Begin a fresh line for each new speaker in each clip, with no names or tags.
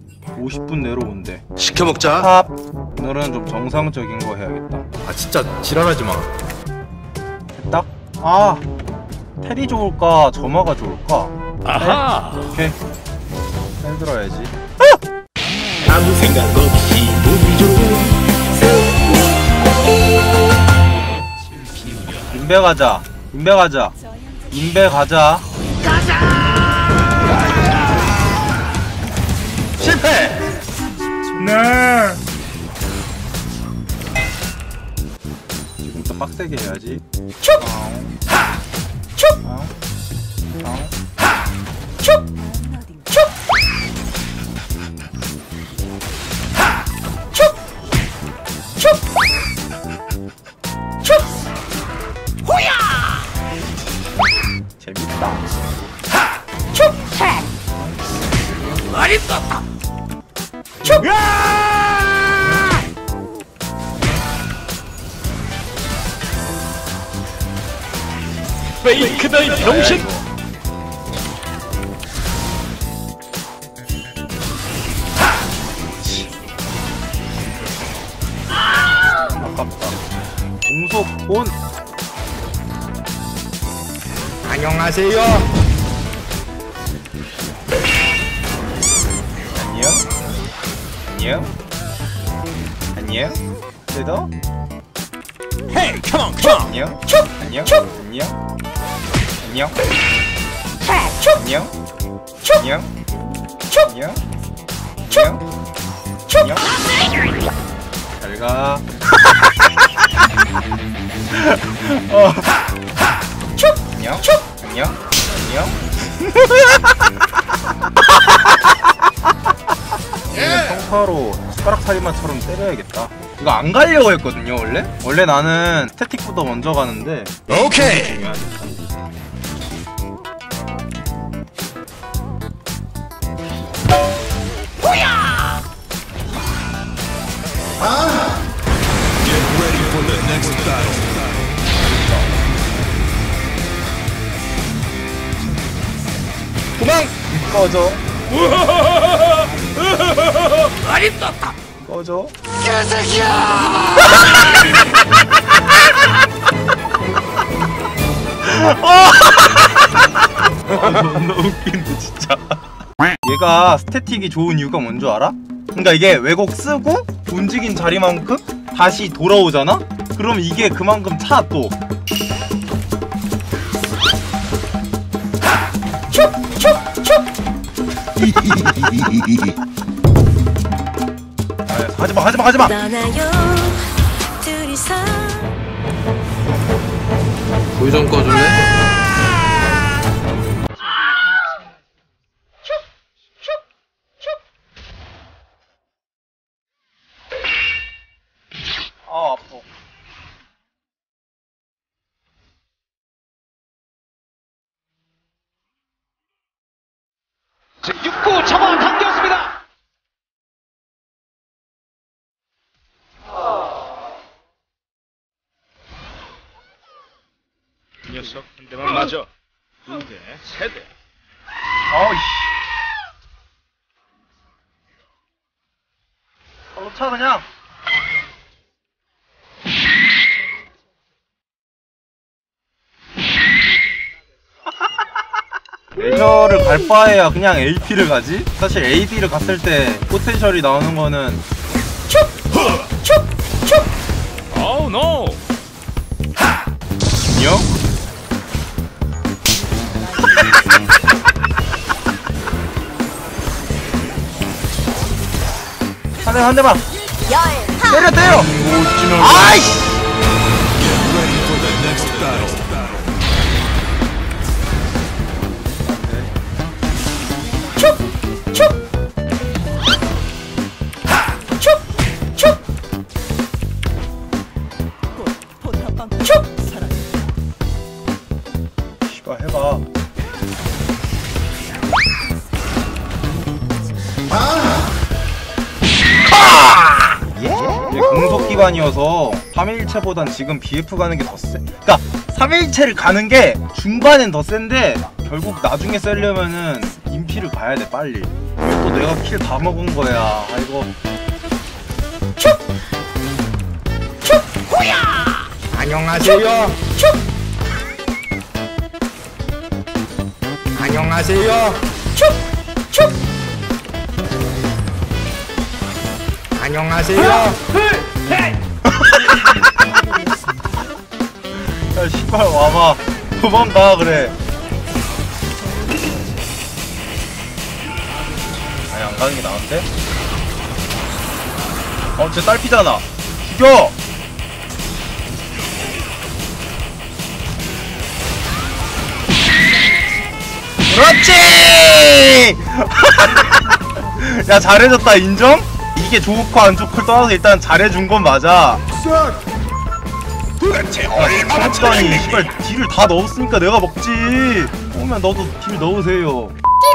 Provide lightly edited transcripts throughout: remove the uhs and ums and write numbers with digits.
50분 내로 온대.
시켜 먹자.
팝. 오늘은 좀 정상적인 거 해야겠다.
아 진짜 지랄하지 마.
됐다. 아, 테리 좋을까 점화가 좋을까?
아하.
오케이. 잘 들어야지.
아무 생각 없이 보기 좋은
인베 가자. 인베 가자. 인베 가자. 실패. 네. 지금부터 빡세게 해야지. 촉. 촉. 촉. 촉. 촉. 촉. 촉. 호야. 재밌다. 촉. 맛있었다. 촉.
페이크다 이 병신.
아깝다. 공속본.
안녕하세요.
안녕. 안녕. 안녕. 뜯어.
Hey, come on, come on.
안녕. 안녕. 안녕. 안녕. 안녕. 안녕. 안녕. 안녕. 안녕. 잘 가. 안녕. 안녕. 안녕. 평타로 숟가락 살인마처럼 때려야겠다. 이거 안 가려고 했거든요 원래? 원래 나는 스태틱보다 먼저 가는데
오케이.
도망! 꺼져.
맛있었다.
꺼져.
개새끼야.
너무 웃긴데 진짜. 얘가 스태틱이 좋은 이유가 뭔 줄 알아? 그러니까 이게 왜곡 쓰고 움직인 자리만큼 다시 돌아오잖아? 그럼 이게 그만큼 차 또. 하지마 하지마 하지마.
불 좀 꺼줄래?
아 아파.
지금 6구 잡아 당겼습니다. 이 녀석 한 대만 맞아. 두 대, 세 대.
아이씨. 차 그냥. 레저를 갈 바에야 그냥 AP를 가지? 사실 AD를 갔을 때 포텐셜이 나오는 거는
Oh no.
안녕? 한 대만 때려 아이씨. 씨발 해봐. 이게 공속기반이어서 3일체보단 지금 BF 가는 게 더 세. 그니까 3일체를 가는 게 중반엔 더 센데 결국 나중에 세려면은 인피를 가야 돼 빨리. 왜 또 내가 킬 다 먹은 거야. 아이고.
슉! 슉! 호야! 안녕하세요. 슉! 안녕하세요. 슉! 슉! 안녕하세요.
야 씨발 와봐. 도망가 그래. 아니 안 가는 게 나은데? 쟤 딸피잖아. 죽여! 그렇지! 야 잘해줬다 인정? 이게 좋고 안 좋고 떠나서 일단 잘해준 건 맞아.
도대체 얼마나
아니 씨발 딜을 다 넣었으니까 내가 먹지. 오면 너도 딜 넣으세요.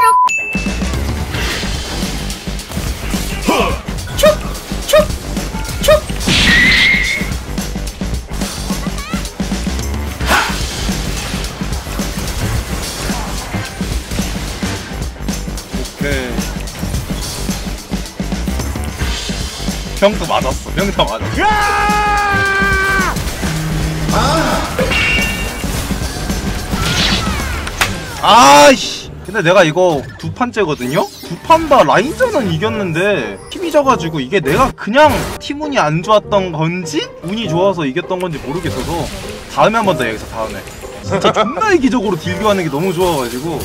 오케이. 병도 맞았어. 병 다 맞았어. 아이씨. 근데 내가 이거 두 판째거든요? 두 판 다 라인전은 이겼는데 팀이 져가지고 이게 내가 그냥 팀운이 안 좋았던 건지 운이 좋아서 이겼던 건지 모르겠어서 다음에 한 번 더 여기서 다음에 진짜 존나 이기적으로 딜교하는 게 너무 좋아가지고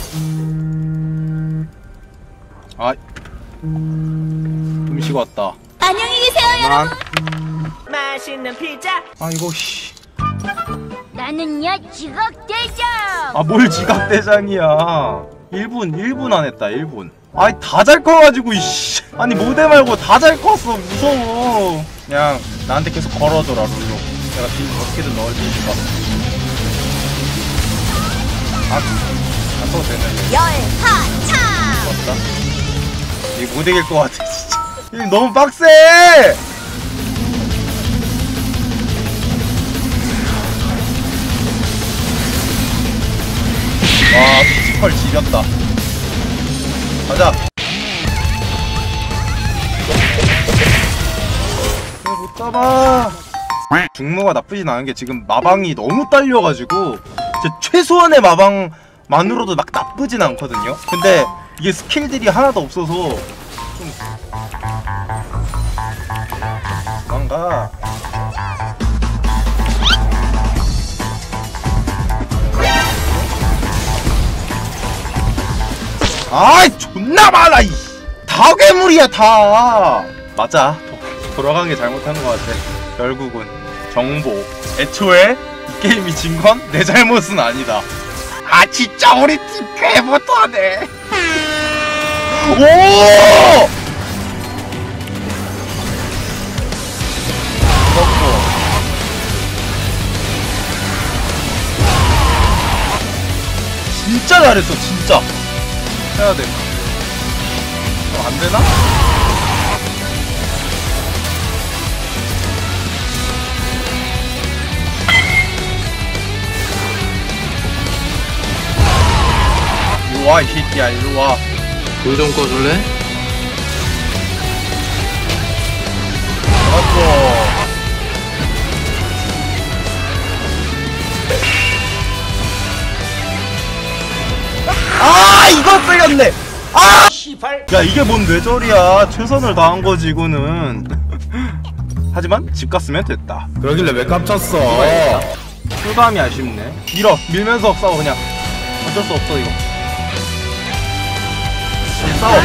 음식 왔다.
안녕히 계세요,
난
맛있는 피자.
이거 씨.
나는요 지각대장.
뭘 지각대장이야. 1분 안 했다 1분. 다 잘 커가지고 이씨. 아니 모델 말고 다 잘 컸어. 무서워. 그냥 나한테 계속 걸어줘라 룰루. 내가 딜 어떻게든 넣을 테니까. 안 써도 되네.
열하차.
맞다. 이거 못 이길 것 같아 진짜. 이거 너무 빡세. 와 피지컬 지렸다. 가자. 못 잡아. 중무가 나쁘진 않은 게 지금 마방이 너무 딸려가지고 진짜 최소한의 마방만으로도 막 나쁘진 않거든요. 근데 이게 스킬들이 하나도 없어서 좀 뭔가 존나 많아 이. 다 괴물이야 다. 맞아. 돌아간 게 잘못한 것 같아. 결국은 정보. 애초에 이 게임이 진 건 내 잘못은 아니다. 진짜 우리 팀 꽤 못하네. 오! 진짜 잘했어 진짜. 해야 돼. 안 되나? 이리 와 이 새끼야 이리 와.
불 좀 꺼줄래?
맞고. 이거 끌렸네. 야 이게 뭔 뇌절이야. 최선을 다한 거지 이거는. 하지만 집 갔으면 됐다.
그러길래 왜 깝쳤어?
출감이 아쉽네. 밀면서 싸워 그냥. 어쩔 수 없어 이거. 싸워.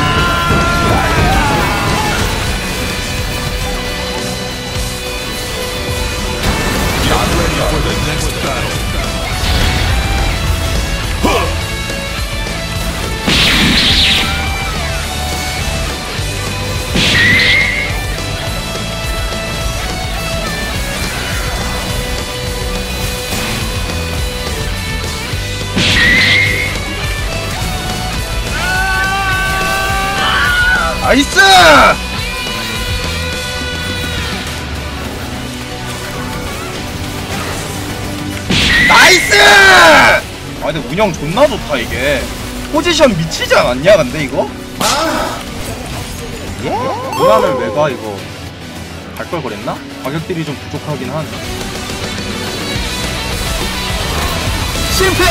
나이스! 나이스! 근데 운영 존나 좋다 이게. 포지션 미치지 않았냐 근데 이거? 예? 무난을 왜 가 이거? 갈 걸 그랬나? 가격들이 좀 부족하긴 하네.
실패.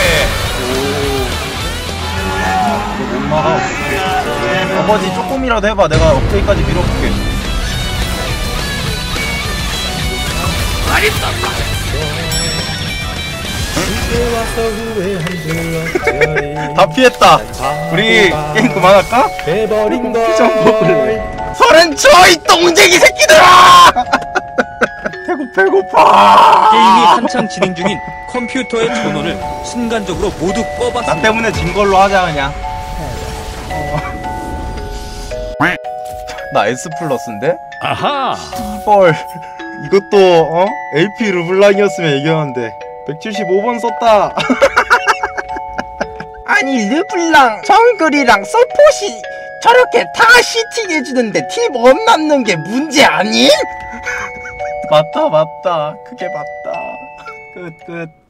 이거 못 막아. 아버지 조금이라도 해봐. 내가 업데이까지 밀어볼게. 다 피했다. 우리 게임 그만할까?
해버린 거.
피정 먹을래. 서른 쳐! 이 똥쟁이 새끼들아! 배고파.
게임이 한창 진행 중인 컴퓨터의 전원을 순간적으로 모두
나
꺼봤습니다.
때문에 진 걸로 하자 그냥. 나 S 플러스인데?
아하.
헐. 이것도 AP 르블랑이었으면 이겼는데 175번 썼다. 아니 르블랑 정글이랑 서폿이 저렇게 다 시팅해주는데 팀 못 남는 게 문제 아님? 맞다 그게 맞다. 끝